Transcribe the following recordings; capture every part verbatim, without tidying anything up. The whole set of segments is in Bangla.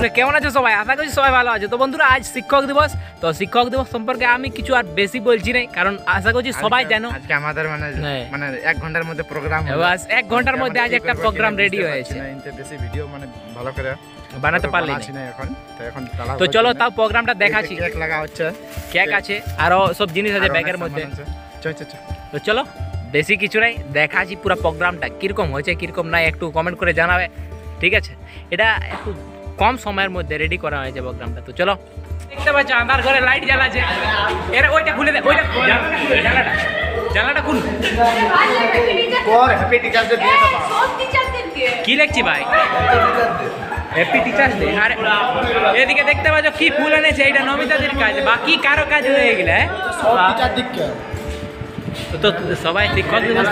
বন্ধুরা কেমন আছো সবাই? আশা করছি সবাই ভালো আছে। তো বন্ধুরা আজ শিক্ষক দিবস, তো শিক্ষক দিবস সম্পর্কে আমি কিছু আর বেশি বলছি না, কারণ আশা করছি সবাই জানো আজকে আমাদের মানে মানে এক ঘন্টার মধ্যে প্রোগ্রাম হবে। বাস এক ঘন্টার মধ্যে আজ একটা প্রোগ্রাম রেডি হয়েছে। ইনতে বেশি ভিডিও মানে ভালো করে বানাতে পারলি না এখন, তো এখন তো চলো তাও প্রোগ্রামটা দেখাচ্ছি। কেক লাগা হচ্ছে, কেক আছে আরো সব জিনিস আছে ব্যাগের মধ্যে। চল চল চল তো চলো বেশি কিছু নাই, দেখাচ্ছি পুরো প্রোগ্রামটা কিরকম হয়েছে কিরকম নাই একটু কমেন্ট করে জানাবে, ঠিক আছে? এটা একটু কম সময়ের মধ্যে রেডি করা হয়েছে প্রোগ্রামটা। তো চলো দেখতে পাচ্ছ আন্ধার ঘরে লাইট জ্বালাচ্ছে, এর ওইটা খুলে দে, ওইটা জানালাটা জানালাটা খুল। ওর হ্যাপি টিচার্স ডে দিয়ে দাও। সব টিচারদেরকে কি লিখছি ভাই? Happy teachers day. আর এদিকে দেখতে পাচ্ছ কি ফুল এনেছে, এটা নমিতাদের কাজ, বাকি কারো কাজ হয়ে গেলে সব টিচার দিকে তো সবাই শিক্ষক দিবস।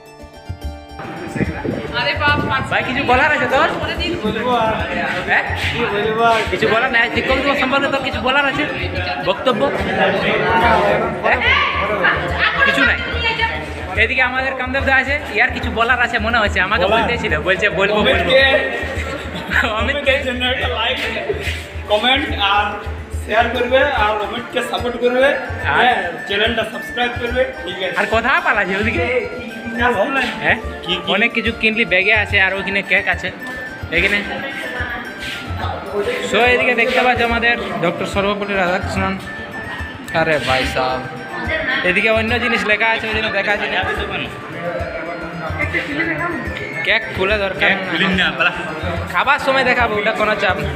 আরে বাপ ভাই কিছু বলার আছে তোর? পরে দিন হ্যাঁ কিছু বলার নাই শিক্ষক দিবস সম্পর্কে? তোর কিছু বলার আছে বক্তব্য? হ্যাঁ? কিছু নাই। এদিকে আমাদের কামদেব দা আছে, ইয়ার কিছু বলার আছে মনে হচ্ছে, আমাকে বলতেছিল, বলছে বলবো বলবো। অমিতকে জন্য একটা লাইক কমেন্ট আর শেয়ার করবে আর অমিতকে সাপোর্ট করবে, হ্যাঁ চ্যানেলটা সাবস্ক্রাইব করবে, ঠিক আছে? আর কথা পালাছে ওদিকে, হ্যাঁ অনেক কিছু কিনলি, ব্যাগে আছে আর ওইখানে কেক আছে এখানে। সো এদিকে দেখতে পাচ্ছ আমাদের ডক্টর সর্বপল্লী রাধাকৃষ্ণন। আরে ভাই সাহেব এদিকে অন্য জিনিস লেখা আছে, ওই জন্য দেখা আছে না। কেক খুলে দরকার খাবার সময় দেখাবো, ওটা কোনো চাপ না।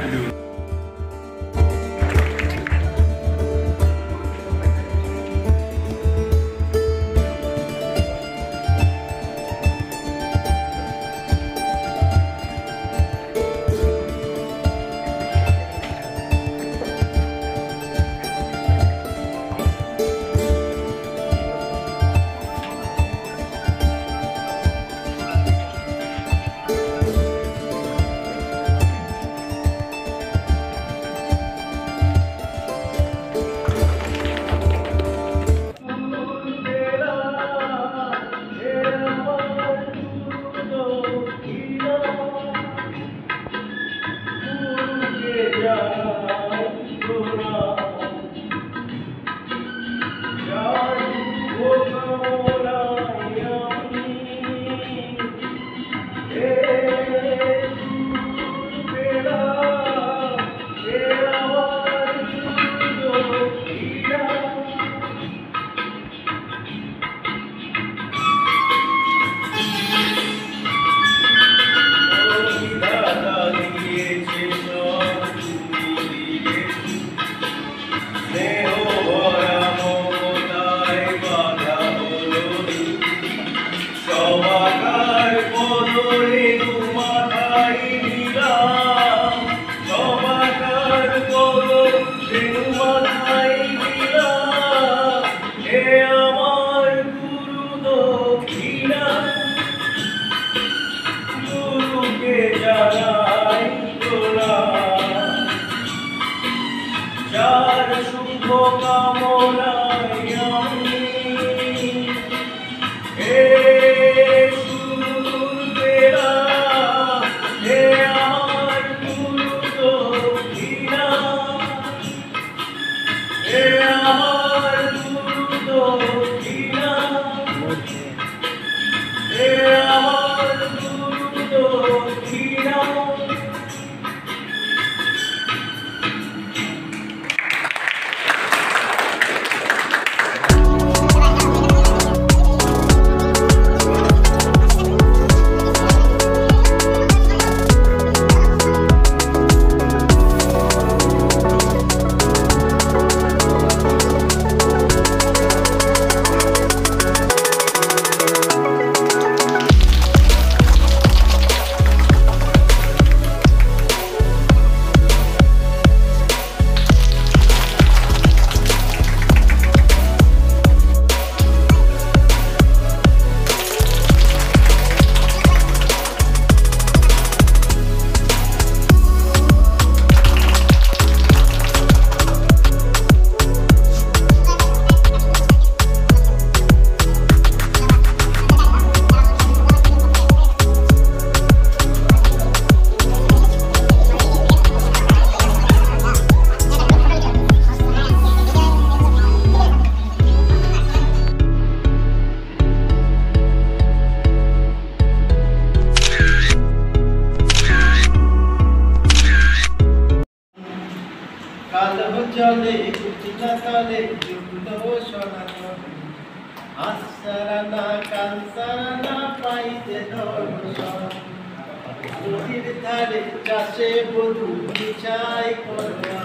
জলে কুচিলা তলে জুগলো সনাতন আসারানা কানসারানা পাইতে দর্শন নদীর ধারে চাষে বধু বিছাই করবা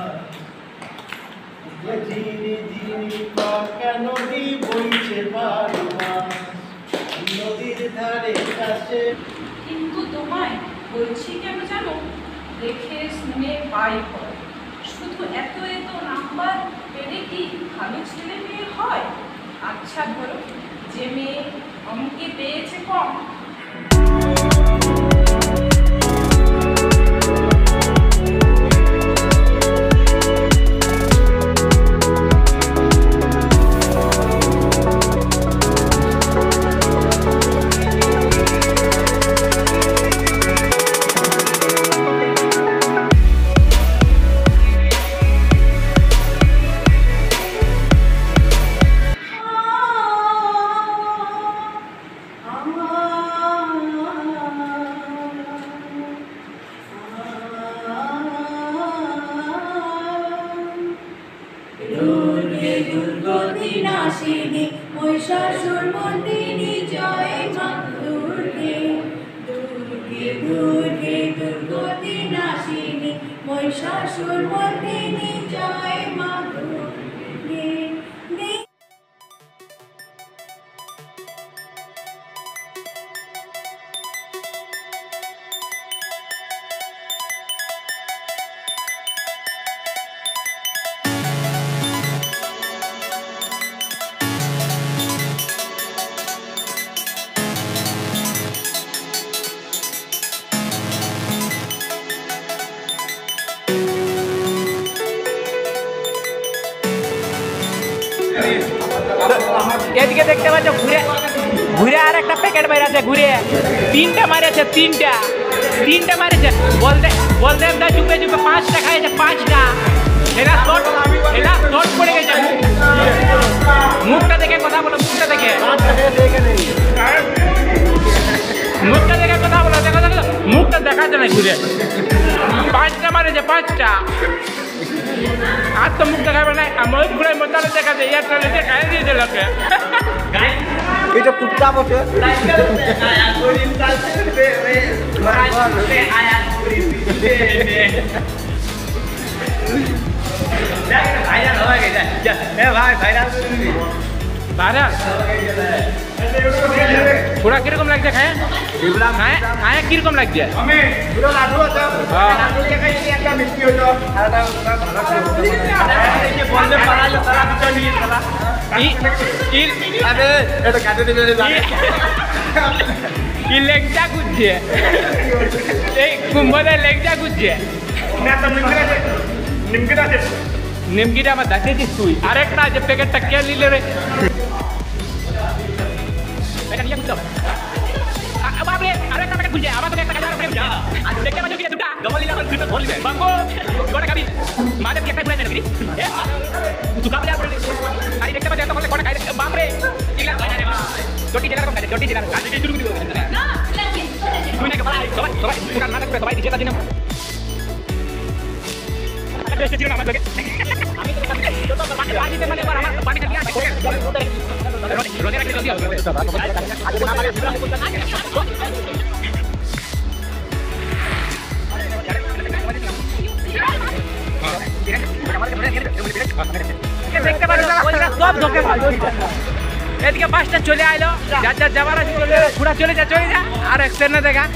ঝিরি ঝিরি পাকা নদী বইছে বারো মাস নদীর ধারে চাষে কিন্তু তোমায় বলছি কেন জানো, দেখে শুনে পাই হয়। শুধু এত এত নাম্বার পেলে কি ভালো ছেলে মেয়ে হয়? আচ্ছা ধরো যে মেয়ে অঙ্কে পেয়েছে কম, দুর্গে দুর্গতিনাশিনী মহিষাসুর মর্দিনী জয় মা দুর্গে। দুর্গে দুর্গে দুর্গতিনাশিনী মহিষাসুর মর্দিনী জয় মা দুর্গে। এদিকে দেখতে পাচ্ছ ঘুরে ঘুরে আর একটা প্যাকেট বেরিয়েছে, ঘুরে তিনটা মারেছে, তিনটা তিনটা মারেছে বলতে বলতে একটা চুপে চুপে পাঁচটা খাইছে, পাঁচটা এরা শর্ট এরা শর্ট পড়ে গেছে। মুখটা দেখে কথা বলো, মুখটা দেখে মুখটা দেখে কথা বলো, দেখো দেখো মুখটা দেখা যায় না, ঘুরে পাঁচটা মারেছে, পাঁচটা আর তো মুখ দেখাবে না। আমার ঘুরে মোতালে দেখা যায়, ইয়ার তালে খাই দিয়েছে লোকে। এটা কুত্তা বটে ভাই ভাইরাল ভাইরাল পুরা কিরকম লাগছে খায় খায় খায় কিরকম লাগছে? লেগটা গুজছে, এই কুম্ভদের লেগটা গুজছে। নিমকিটা আমার দেখেছিস তুই? আরেকটা আছে প্যাকেটটা কে নিলে রে? বাবরে আরেকটা প্যাকেট খুলছে, আবার তোকে একটা কাজ করে যা দেখতে পাচ্ছ কি দুটো ডবল নিলে এখন দুটো ভরবে বাঙ্গো গোটা খাবি মাদের কি একটা ঘুরে যাবে তুই কাপড় পরে আই দেখতে পাচ্ছ তখন কোটা খাই বাপরে ইলা জটি জেলা রকম খাই জটি জেলা কাজ দিয়ে শুরু করে দিও না তুই না সবাই সবাই সবাই পুরা নাটক করে সবাই দিছে দিন বেশি দিন আমার লাগে আমি তো তো পানি পানিতে মানে আমার পানি খালি আছে রোদে রাখলে জলদি হবে দেখতে পারো সব ধোকে এদিকে বাসটা চলে আইলো, যার যার যাবার আছে চলে পুরা চলে যা চলে যা আর এক্সটেন্ড না দেখা।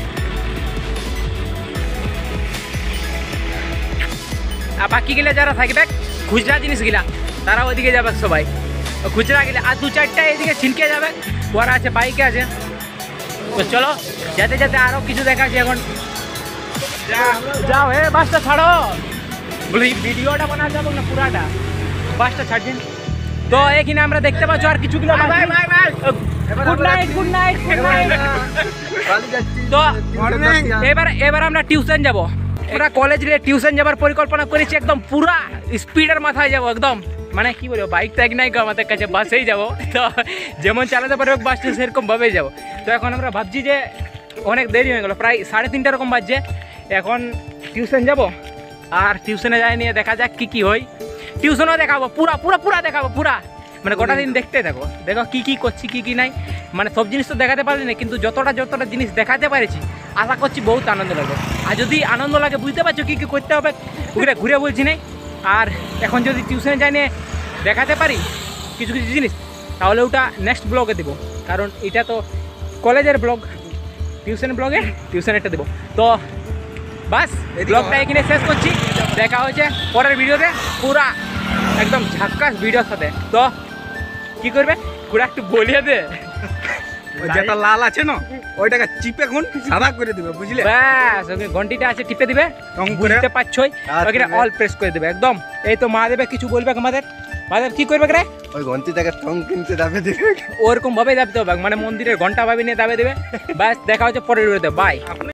আর বাকি গেলে যারা থাকবে খুচরা জিনিস গিলা তারা ওইদিকে যাবে, সবাই খুচরা গেলে আর দু চারটা এদিকে ছিনকে যাবে, ওরা আছে বাইকে আছে। তো চলো যেতে যেতে আরও কিছু দেখাচ্ছি এখন। যাও হে বাসটা ছাড়ো, বলি ভিডিওটা বানা যাবো না পুরাটা, বাসটা ছাড়ছেন। তো এখানে আমরা দেখতে পাচ্ছ আর কিছু kilo good night good night good night. তো এবার এবার আমরা টিউশন যাব, আমরা কলেজে টিউশন যাবার পরিকল্পনা করেছি, একদম পুরা স্পিডের মাথায় যাব একদম, মানে কি বলবো বাইক ট্যাগ নাই গো আমাদের কাছে, বাসেই যাবো। তো যেমন চালাতে পারবে বাসটা সেরকম ভাবেই যাবো। তো এখন আমরা ভাবছি যে অনেক দেরি হয়ে গেলো, প্রায় সাড়ে তিনটা রকম বাজছে, এখন টিউশন যাব আর টিউশনে যাই নিয়ে দেখা যাক কী কী হয়। টিউশনও দেখাবো, পুরা পুরা পুরা দেখাবো পুরা, মানে গোটা দিন দেখতে থাকো, দেখো কি কি করছি কি কি নাই, মানে সব জিনিস তো দেখাতে পারি না, কিন্তু যতটা যতটা জিনিস দেখাতে পারছি আশা করছি বহুত আনন্দ লাগবে। আর যদি আনন্দ লাগে বুঝতে পারছো কী কী করতে হবে, ওগুলো ঘুরে বলছি নাই। আর এখন যদি টিউশনে যাই নিয়ে দেখাতে পারি কিছু কিছু জিনিস, তাহলে ওটা নেক্সট ব্লগে দেবো, কারণ এটা তো কলেজের ব্লগ, টিউশন ব্লগে টিউশনেরটা দেবো। তো বাস ব্লগটা এখানে শেষ করছি, দেখা হচ্ছে পরের ভিডিওতে পুরা একদম ঝাক্কাস ভিডিওর সাথে। তো কি করবে পুরা একটু বলিয়ে দে, ওই যেটা লাল আছে না ওইটাকে চিপে কোন সাদা করে দিবে, বুঝলে? ব্যাস ওকে ঘন্টিটা আছে টিপে দিবে, রং করে বুঝতে পারছোই, ওখানে অল প্রেস করে দেবে একদম। এই তো মহাদেবে কিছু বলবে আমাদের, মহাদেব কি করবে রে? ওই ঘন্টিটাকে টং কিনতে দাবে দিবে, ওরকম ভাবে দাবিতে হবে, মানে মন্দিরের ঘন্টা ভাবে নিয়ে দাবে দেবে। ব্যাস দেখা হচ্ছে পরের ভিডিওতে, বাই।